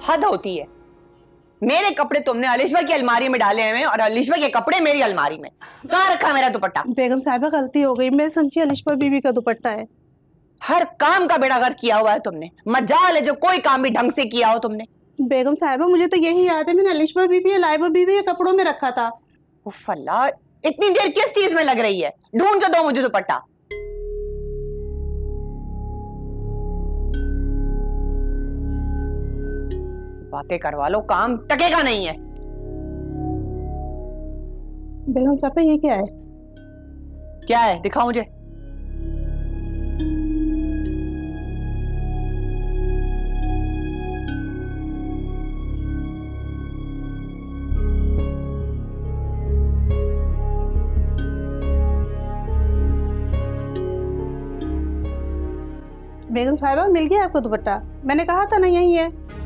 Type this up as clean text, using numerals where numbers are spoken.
हद होती है। मेरे कपड़े तुमने अलिशबा की अलमारी में डाले हैं और अलिशबा के कपड़े मेरी अलमारी में। कहाँ रखा मेरा दुपट्टा? बेगम साहिबा गलती हो गई, मैं समझी अलिशबा बीबी का दुपट्टा है। हर काम का बेड़ागर किया हुआ है तुमने। मजाल है जो कोई काम भी ढंग से किया हो तुमने। बेगम साहिबा मुझे तो यही याद है, मैंने अलिशबा बीबी या लाइबा बीबी के कपड़ों में रखा था। उफ अल्लाह, इतनी देर किस चीज में लग रही है? ढूंढ के दो मुझे दुपट्टा। बातें करवा लो, काम टकेगा नहीं है। बेगम साहिबा ये क्या है? क्या है दिखाओ मुझे। बेगम साहिबा मिल गया आपको दुपट्टा? मैंने कहा था ना यही है।